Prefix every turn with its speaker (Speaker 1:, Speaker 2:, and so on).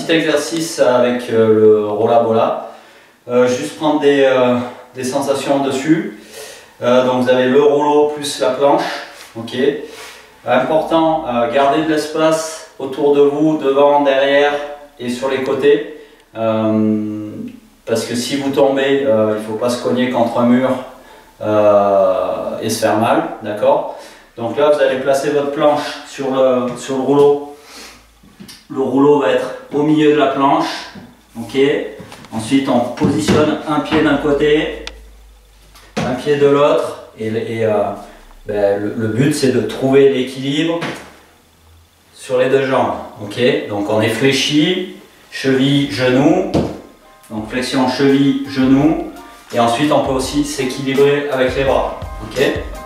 Speaker 1: petit exercice avec le rolla bola. Juste prendre des sensations dessus. Donc vous avez le rouleau plus la planche. Ok. Important, garder de l'espace autour de vous, devant, derrière et sur les côtés. Parce que si vous tombez, il ne faut pas se cogner contre un mur et se faire mal. D'accord. Donc là, vous allez placer votre planche sur le rouleau. Le rouleau va être au milieu de la planche. Ok. Ensuite, on positionne un pied d'un côté, un pied de l'autre. Le but, c'est de trouver l'équilibre sur les deux jambes. Ok. Donc, on est fléchi, cheville, genou. Donc, flexion, cheville, genou. Et ensuite, on peut aussi s'équilibrer avec les bras. Ok.